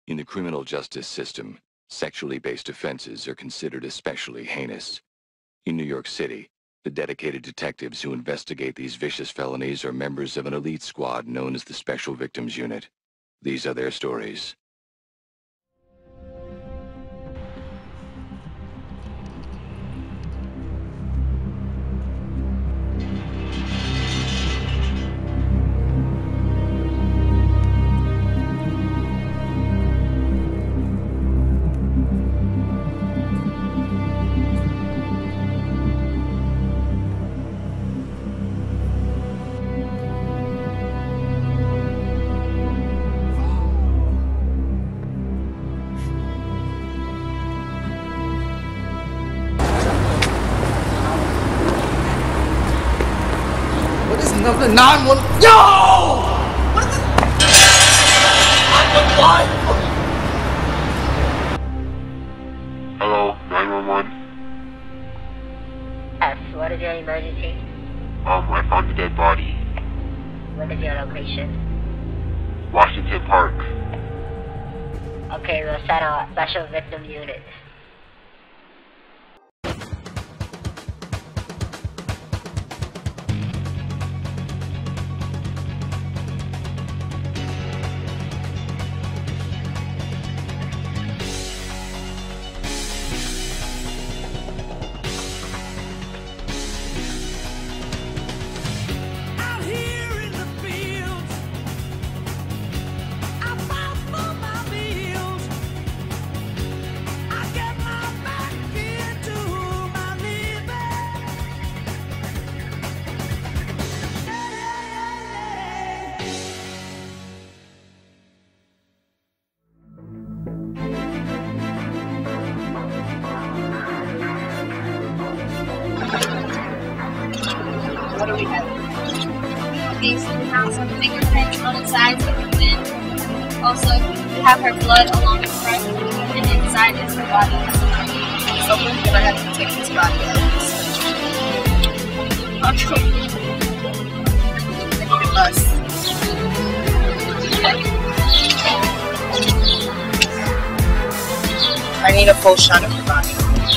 In the criminal justice system, sexually based offenses are considered especially heinous. In New York City, the dedicated detectives who investigate these vicious felonies are members of an elite squad known as the Special Victims Unit. These are their stories. Number 911. Yo! What is it? 911. Hello, 911. Yes, what is your emergency? I found a dead body. What is your location? Washington Park. Okay, we'll send our special victim unit. What do we have? Okay, so we found some fingerprints on the sides of the bin. Also, we have her blood along the front, and inside is her body. So we're gonna have to take this body out. Okay. I need a bus. I need a full shot of her body.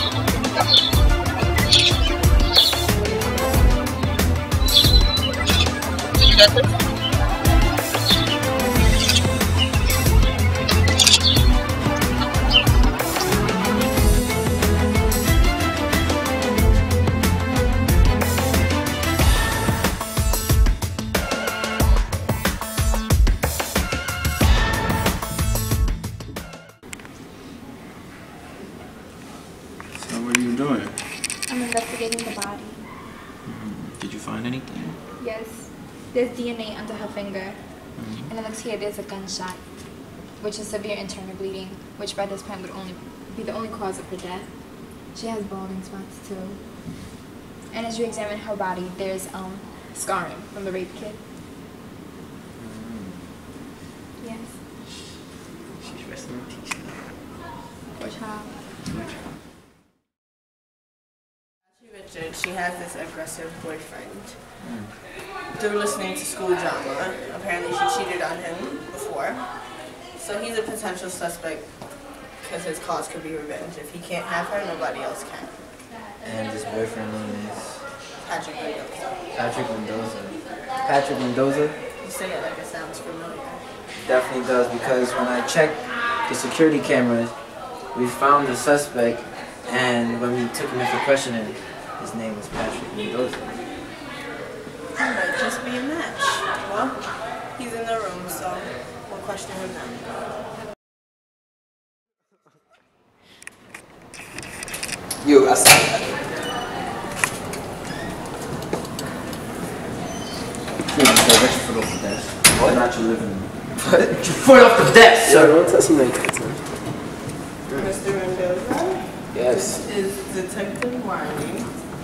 So what are you doing? I'm investigating the body. Did you find anything? Yes. There's DNA under her finger. And it looks here there's a gunshot, which is severe internal bleeding, which by this point would only be the only cause of her death. She has balding spots too. And as you examine her body, there's scarring from the rape kit. Yes. She's resting in peace now. Poor child. Richard, she has this aggressive boyfriend. Through listening to school drama, apparently she cheated on him before. So he's a potential suspect because his cause could be revenge. If he can't have her, nobody else can. And his boyfriend name is Patrick Mendoza. Patrick Mendoza. Patrick Mendoza? You say it like it sounds familiar. Definitely does, because when I checked the security cameras, we found the suspect, and when we took him in for questioning, his name was Patrick Mendoza. That might just be a match. Well, he's in the room, so we'll question him now. Yo, I saw that. Get your foot off the desk. What? Not your living room. What? Get your foot off the desk, sir! Don't touch me like that, son. Mr. Mendoza? Yes. This is Detective Wiley.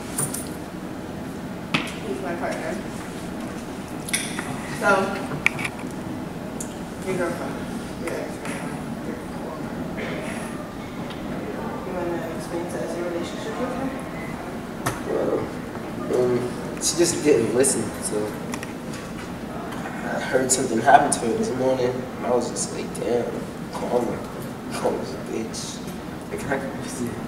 He's my partner. So, your girlfriend. Your ex-girlfriend. You want to explain to us your relationship with her? Well, she just didn't listen, so I heard something happened to her this morning. I was just like, damn. Call me. Call me a bitch. Like, I can see it.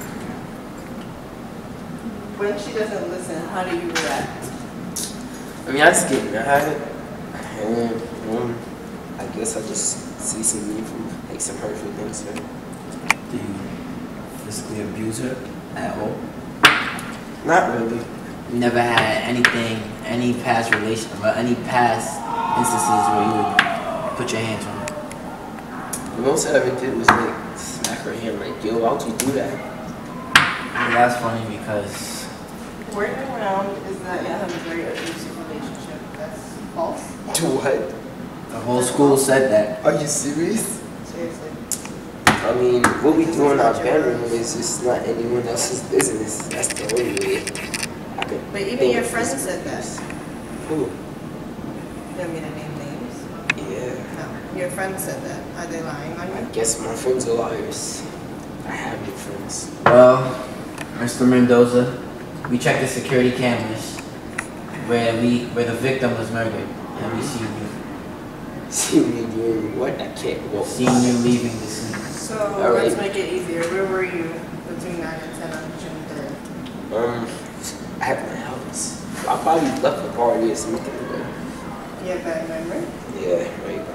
When she doesn't listen, how do you react? I mean, I just get mad. And, I guess I just see some meaningful, like some hurtful things. So. Do you physically abuse her at all? Not really. You never had anything, any past instances where you would put your hands on her? The most I ever did was like smack her hand, like, yo, why would you do that? Well, that's funny because Word around is that you have a very abusive relationship. That's false. What? the whole school said that. Are you serious? Seriously. I mean, what we do in our bedroom is just not anyone else's business. That's the only way I could. But even your friends said that. Who? You don't mean to name names? Yeah. No. Your friends said that. Are they lying on I you? guess my friends are liars. I have no friends. Well, Mr. Mendoza, we checked the security cameras where the victim was murdered, and we seen you. See me doing what? I can't walk. Seen you leaving the scene. So Alright. let's make it easier. Where were you between 9 and 10 on June 3rd? At my house. I probably left the party or something. But You have that memory? yeah, right.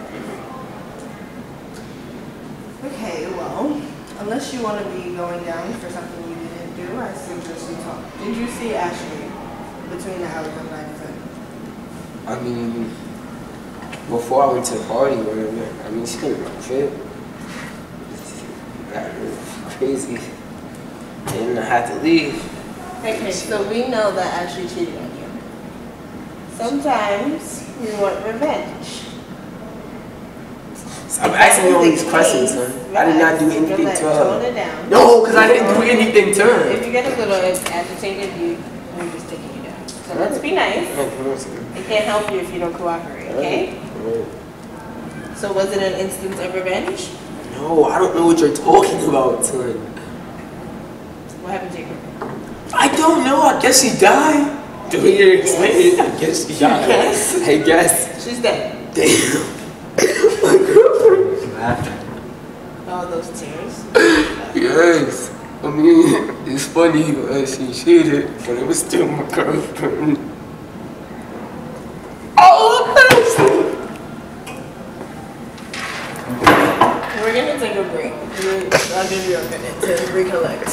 Okay, well, unless you want to be going down for something you didn't do, I suggest you talk. Did you see Ashley between the hours of 9 and 10? I mean, before I went to the party, whatever, I mean, she came to my crib. Got crazy. And I had to leave. Okay, so we know that Ashley cheated on you. Sometimes you want revenge. Stop asking me all these questions, son. I did not do anything to Tone her. it down. No, because I didn't do anything to her. If you get a little agitated, we're just taking you down. So let's be nice. It can't help you if you don't cooperate, okay? So was it an instance of revenge? No, I don't know what you're talking about, son. What happened to your girlfriend? I don't know. I guess she died. Do we explain it? I guess she died. Yes. I guess. She's dead. Damn. My girlfriend. All those tears. Yes. I mean, it's funny she cheated, but it was still my girlfriend. Oh, We're gonna take a break. I'll give you a minute to recollect.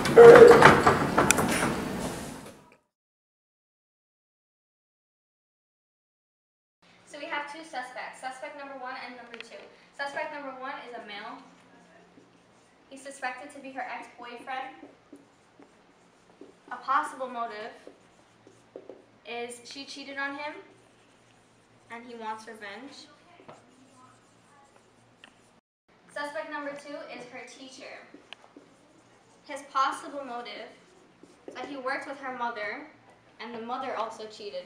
So we have two suspects, suspect number 1 and number 2. Suspect number 1 is a male. He's suspected to be her ex-boyfriend. A possible motive is she cheated on him and he wants revenge. Suspect number 2 is her teacher. His possible motive is that he worked with her mother and the mother also cheated.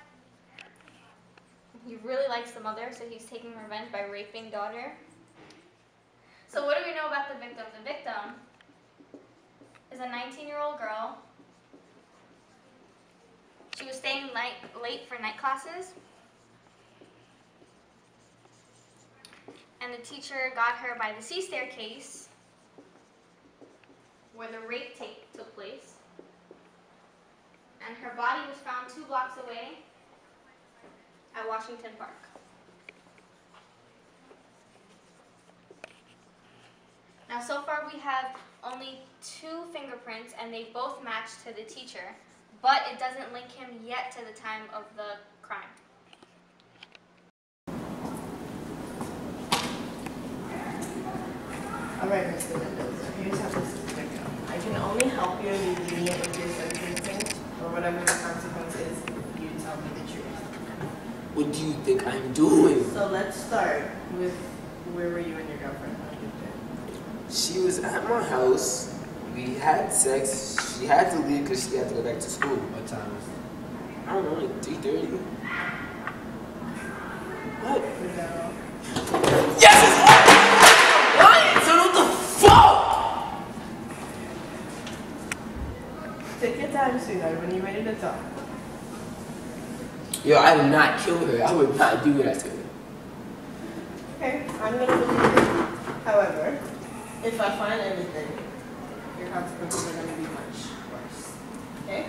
He really likes the mother, so he's taking revenge by raping daughter. So what do we know about the victim? The victim is a 19-year-old girl. She was staying late for night classes. And the teacher got her by the C staircase where the rape took place. And her body was found 2 blocks away at Washington Park. Now so far we have only 2 fingerprints and they both match to the teacher, but it doesn't link him yet to the time of the crime. Alright, Mr. Mendoza, here's how this is gonna go. I can only help you and be lenient if you're sentencing, or whatever the consequence is, you tell me the truth. What do you think I'm doing? So let's start with where were you and your girlfriend on June 3rd? She was at my house. We had sex. She had to leave because she had to go back to school. What time was it? I don't know, like 3:30. What? No. Yes, it's lying, son, what the fuck? Take your time, sweetheart, when you're ready to talk. Yo, I did not kill her. I would not do that to her. Okay, I'm gonna believe it. However, if I find anything, your consequences are going to be much worse. Okay?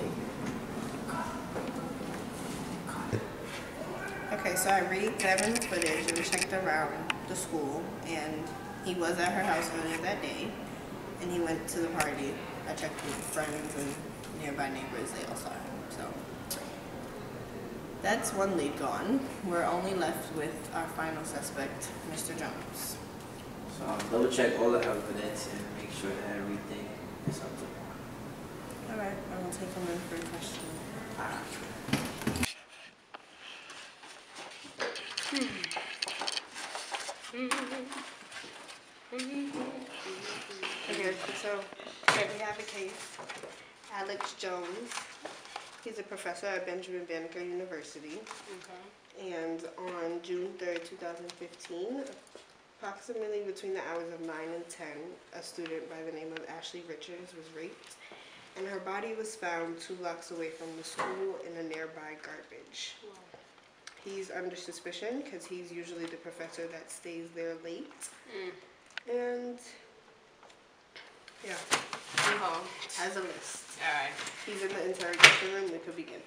Okay, so I re-examined footage and checked around the school, and he was at her house earlier that day, and he went to the party. I checked with friends and nearby neighbors, they all saw him, so. That's one lead gone. We're only left with our final suspect, Mr. Jones. So I'll double check all the evidence and make sure that everything is up to par. Alright, I will take him in for a question. Okay, so here we have a case. Alex Jones. He's a professor at Benjamin Banneker University. And on June 3rd, 2015, approximately between the hours of 9 and 10, a student by the name of Ashley Richards was raped, and her body was found 2 blocks away from the school in a nearby garbage. He's under suspicion because he's usually the professor that stays there late. And yeah, has a list. Alright. He's in the interrogation room. We could begin.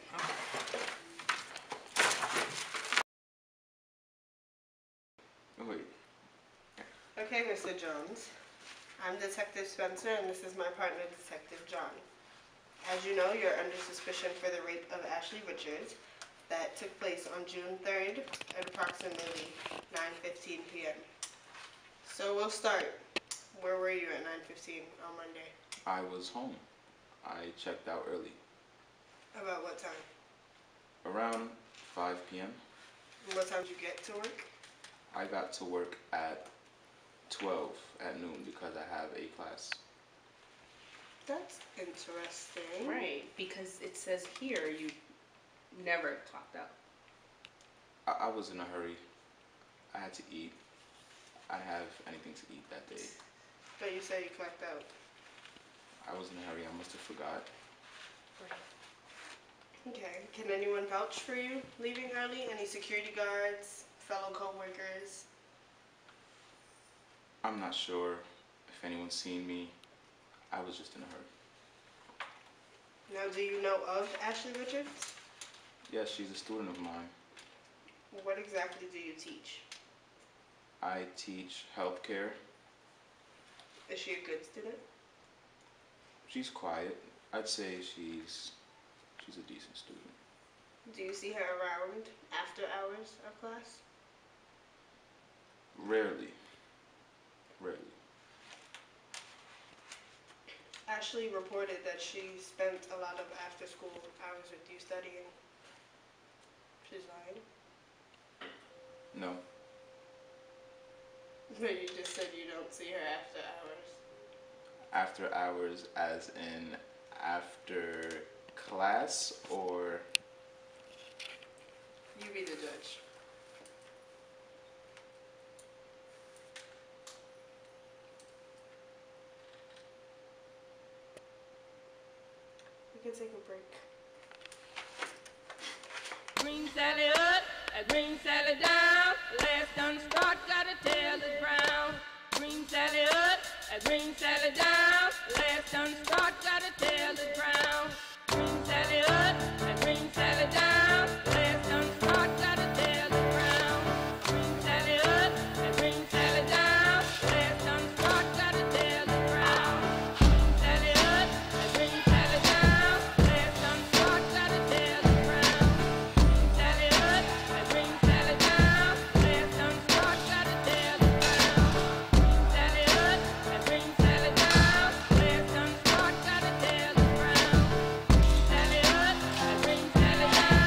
Wait. Okay, Mr. Jones. I'm Detective Spencer, and this is my partner, Detective John. As you know, you're under suspicion for the rape of Ashley Richards that took place on June 3rd at approximately 9:15 p.m. So we'll start. Where were you at 9:15 on Monday? I was home. I checked out early. About what time? Around 5 p.m. What time did you get to work? I got to work at 12 at noon because I have a class. That's interesting. Right, because it says here you never clocked out. I was in a hurry. I had to eat. I didn't have anything to eat that day. But you said you clocked out. I was in a hurry. I must have forgot. Okay. Can anyone vouch for you leaving early? Any security guards, fellow co-workers? I'm not sure if anyone's seen me. I was just in a hurry. Now, do you know of Ashley Richards? Yes, she's a student of mine. What exactly do you teach? I teach healthcare. Is she a good student? She's quiet. I'd say she's a decent student. Do you see her around after hours of class? Rarely. Rarely. Ashley reported that she spent a lot of after-school hours with you studying. She's lying. No. But you just said you don't see her after hours. After hours as in after class or? You be the judge. We can take a break. Green Sally up, green Sally down. Last done start, gotta tell the brown. Green Sally up, green Sally down. Last done start, gotta tell the brown. Green Sally up, green Sally down. Last done start, gotta tell the brown. Green Sally up, green Sally down. Last done start, gotta tell the brown. Green Sally up, green Sally down. Last done start, gotta tell the brown. Green Sally up, green Sally down. Last done start, gotta tell the brown. Green Sally up, green Sally down. Last done start, gotta tell the brown. Green Sally up, green Sally down.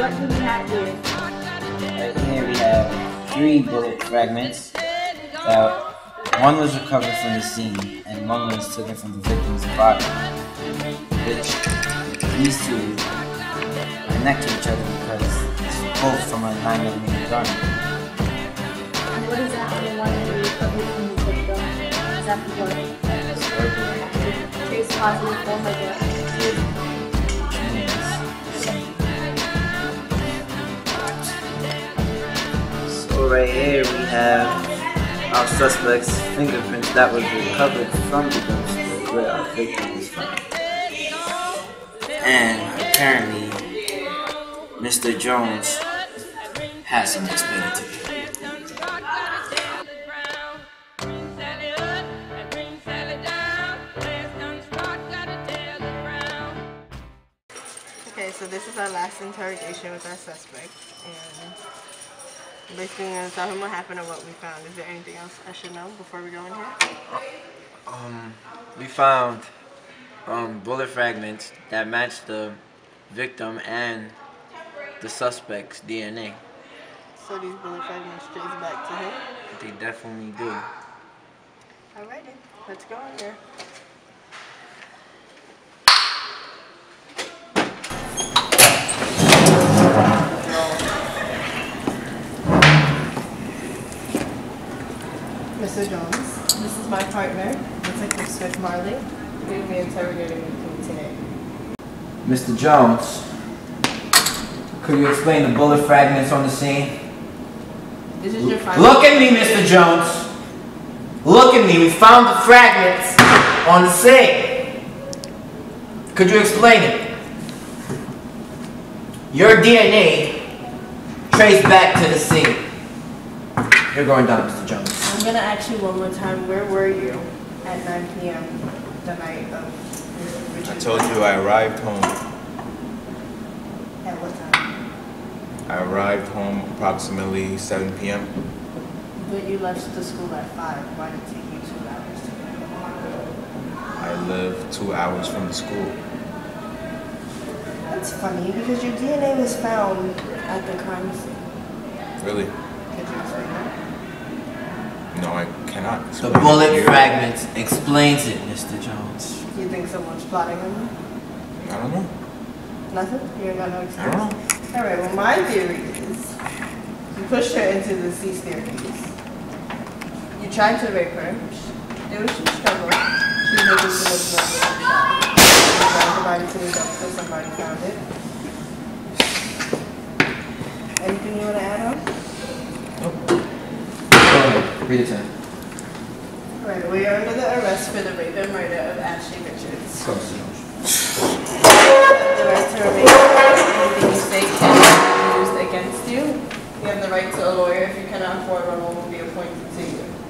what do we have here? Right here we have 3 bullet fragments. One was recovered from the scene, and one was taken from the victim's body. Which these 2 are next to each other because it's both from a 9mm gun. And what is that on the one that we recovered from the victim? Is that the blood? That's purple. Trace positive form of blood. So right here we have our suspect's fingerprints that was recovered from the dumpster where our victim was found. And apparently, Mr. Jones has some explaining to do. Okay, so this is our last interrogation with our suspect, and basically we're going to tell him what happened and what we found. Is there anything else I should know before we go in here? We found bullet fragments that matched the victim and the suspect's DNA. So these bullet fragments trace back to him? They definitely do. Alrighty, let's go in there. Mr. Jones, this is my partner, Detective Smith Marley. We will be interrogating you today. Mr. Jones, could you explain the bullet fragments on the scene? This is your final. Look at me, Mr. Jones. Look at me. We found the fragments on the scene. Could you explain it? Your DNA traced back to the scene. You're going down, Mr. Jones. I'm going to ask you one more time, where were you at 9 p.m. the night of Richard? I told you I arrived home. At what time? I arrived home approximately 7 p.m. But you left the school at 5. Why did it take you 2 hours to get home? I live 2 hours from the school. That's funny, because your DNA was found at the crime scene. Really? Could you explain that? No, I cannot. The bullet fragments explains it, Mr. Jones. Do you think someone's plotting on you? I don't know. Nothing? You ain't got no excuse? I don't know. Alright, well my theory is you pushed her into the C staircase. You tried to rape her. There was some struggle. She was able to look shot. You tried to body to the dumpster, somebody found it. Anything you want to add on? Nope. Go ahead. Read it to him. Alright, we are under the arrest for the rape and murder of Ashley Richards. Go, Mr. Jones. You have the right to remain. Anything you say can be used against you. You have the right to a lawyer. If you cannot afford one, one will be appointed to you.